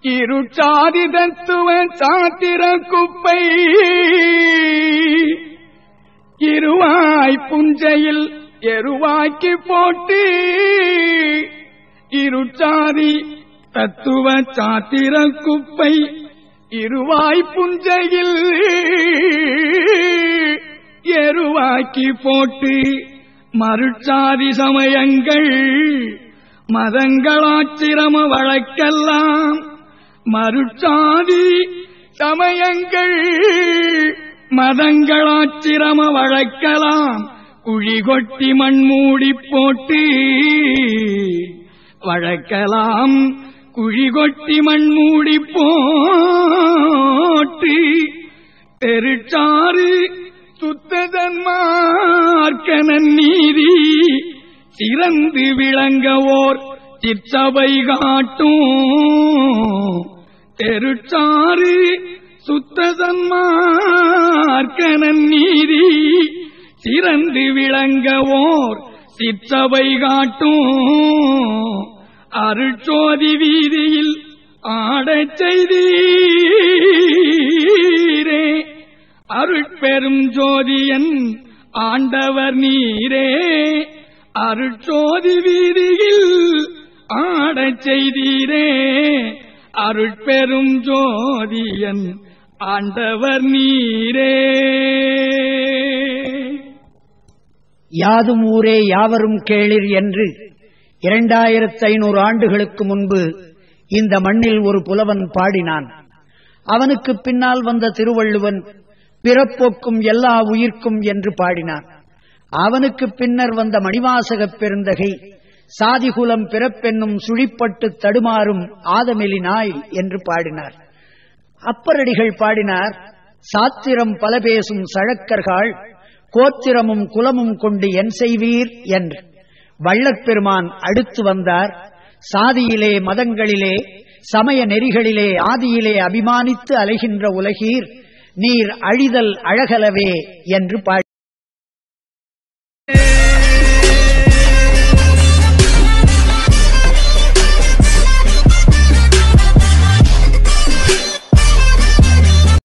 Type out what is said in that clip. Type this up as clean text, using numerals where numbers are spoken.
இருச்சாதி தத்துவ சாத்திர குப்பை இருவாய் புஞ்சையில் எருவாக்கி போட்டு இருச்சாதி தத்துவ சாத்திர குப்பை இருவாய் புஞ்சையில் எருவாக்கி போட்டு மருட்சாதி சமயங்கள் மதங்களாச்சிரம வழக்கெல்லாம் மருட்சாதி சமயங்கள் மதங்களாச்சிரம வழக்கலாம் குழி கொட்டி மண்மூடி போட்டு வழக்கலாம் குழி கொட்டி மண்மூடி போட்டு தெருச்சாறு சுத்ததன்மார்க்க நன்னீதி சிறந்து விளங்கவோர் சிற்சபை காட்டும் தெருச்சாறு சுத்ததன்மார்க்க நன்னீதி சிறந்து விளங்கவோர் சிற்சபை காட்டும் அருட்சோதி வீதியில் ஆடச் செய்தீரே அருட்பெரும் ஜோதியன் ஆண்டவர் நீரே அருட்சோதி வீதியில் ஆடச் செய்தீரே அருட்பெரும் ஜோதியன் ஆண்டவர் நீரே. யாதும் ஊரே யாவரும் கேளிர் என்று 2500 ஆண்டுகளுக்கு முன்பு இந்த மண்ணில் ஒரு புலவன் பாடினான். அவனுக்கு பின்னால் வந்த திருவள்ளுவன் பிறப்போக்கும் எல்லா உயிர்க்கும் என்று பாடினான். அவனுக்கு பின்னர் வந்த மணிவாசகப் பெருந்தகை சாதிகுலம் பிறப்பென்னும் சுழிப்பட்டு தடுமாறும் ஆதமெலினாய் என்று பாடினார். அப்பரடிகள் பாடினார், சாத்திரம் பல பேசும் சழக்கர்கள் கோத்திரமும் குலமும் கொண்டு என் செய்வீர் என்று. வள்ளற்பெருமான் அடுத்து வந்தார். சாதியிலே மதங்களிலே சமய நெறிகளிலே ஆதியிலே அபிமானித்து அலைகின்ற உலகீர் நீர் அழிதல் அழகலவே என்று பாடி